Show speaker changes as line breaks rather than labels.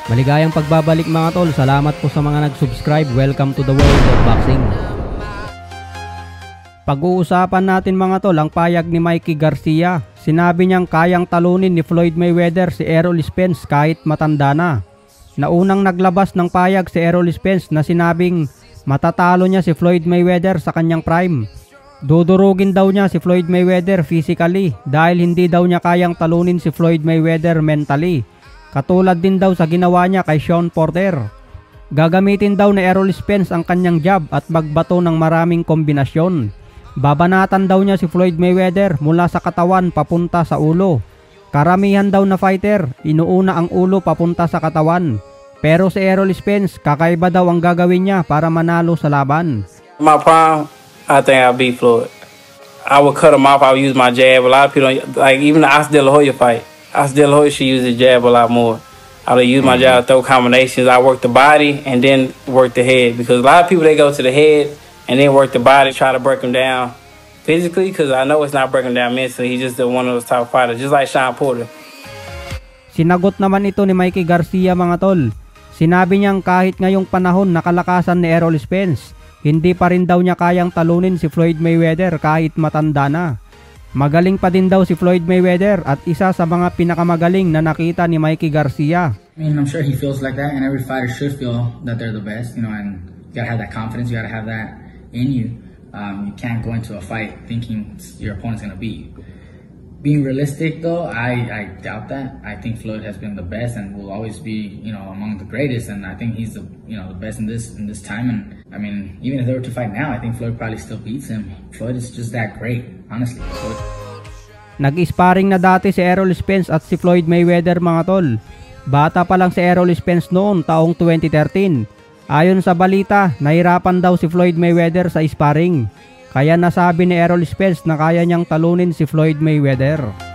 Maligayang pagbabalik mga tol. Salamat po sa mga nag-subscribe. Welcome to the world of boxing. Pag-uusapan natin mga tol ang payag ni Mikey Garcia. Sinabi niyang kayang talunin ni Floyd Mayweather si Errol Spence kahit matanda na. Naunang naglabas ng payag si Errol Spence na sinabing matatalo niya si Floyd Mayweather sa kanyang prime. Dudurugin daw niya si Floyd Mayweather physically dahil hindi daw niya kayang talunin si Floyd Mayweather mentally. Katulad din daw sa ginawa niya kay Shawn Porter. Gagamitin daw ni Errol Spence ang kanyang jab at magbato ng maraming kombinasyon. Babanatan daw niya si Floyd Mayweather mula sa katawan papunta sa ulo. Karamihan daw na fighter, inuuna ang ulo papunta sa katawan. Pero si Errol Spence, kakaiba daw ang gagawin niya para manalo sa laban.
My prime, I think I'll beat Floyd. I would cut him off, I would use my jab. A lot of people, like even the Oscar De La Hoya fight, Oscar De La Hoya, she used the jab a lot more. I would use my jab, throw combinations. I work the body and then work the head. Because a lot of people, they go to the head and then work the body, try to break them down physically. Because I know it's not breaking down mentally. He's just one of those top fighters, just like Shawn Porter.
Sinagot naman ito ni Mikey Garcia mga tol. Sinabi niyang kahit ngayong panahon nakalakasan ni Errol Spence, hindi pa rin daw niya kayang talunin si Floyd Mayweather kahit matanda na. Magaling pa din daw si Floyd Mayweather at isa sa mga pinakamagaling na nakita ni Mikey Garcia.
I mean, I'm sure he feels like that, and every fighter should feel that they're the best, you know, and you gotta have that confidence, you gotta have that in you. You can't go into a fight thinking your opponent's gonna beat you. Being realistic though, I doubt that. I think Floyd has been the best and will always be, you know, among the greatest, and I think he's the, you know, the best in this time. And I mean, even if they were to fight now, I think Floyd probably still beats him. Floyd is just that great, honestly.
Nag-sparring na dati si Errol Spence at si Floyd Mayweather mga tol. Bata pa lang si Errol Spence noon taong 2013. Ayon sa balita, nahirapan daw si Floyd Mayweather sa sparring. Kaya nasabi ni Errol Spence na kaya niyang talunin si Floyd Mayweather.